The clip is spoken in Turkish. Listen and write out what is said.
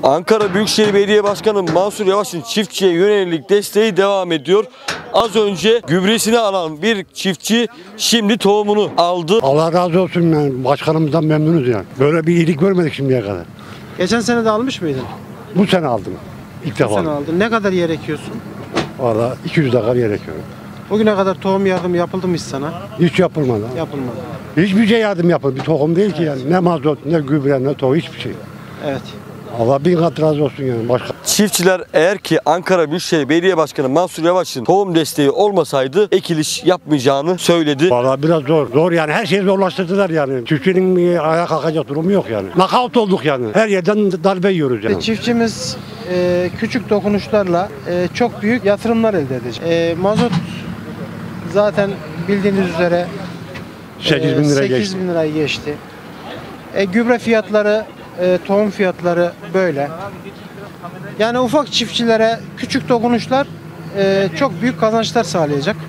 Ankara Büyükşehir Belediye Başkanı Mansur Yavaş'ın çiftçiye yönelik desteği devam ediyor. Az önce gübresini alan bir çiftçi şimdi tohumunu aldı. Allah razı olsun, yani başkanımızdan memnunuz yani. Böyle bir iyilik görmedik şimdiye kadar. Geçen sene de almış mıydın? Bu sene aldım. İlk defa. Bu sene aldın. Ne kadar yer ekiyorsun? Valla 200 dakika yer ekiyorum. Bugüne kadar tohum yardımı yapıldı mı hiç sana? Hiç yapılmadı. Yapılmadı. Hiçbir şey yardım yapıldı. Bir tohum değil ki yani. Ne mazot, ne gübre, ne tohum, hiçbir şey. Evet. Allah bin kat razı olsun yani. Başka. Çiftçiler eğer ki Ankara Büyükşehir Belediye Başkanı Mansur Yavaş'ın tohum desteği olmasaydı ekiliş yapmayacağını söyledi. Valla biraz zor. Zor yani. Her şeyi zorlaştırdılar yani. Çiftçinin ayağa kalkacak durumu yok yani. Nakavt olduk yani. Her yerden darbe yiyoruz yani. Çiftçimiz küçük dokunuşlarla çok büyük yatırımlar elde edecek. Mazot zaten bildiğiniz üzere 8 bin lira geçti. 8 bin lirayı geçti. Gübre fiyatları, tohum fiyatları böyle. Yani ufak çiftçilere küçük dokunuşlar çok büyük kazançlar sağlayacak.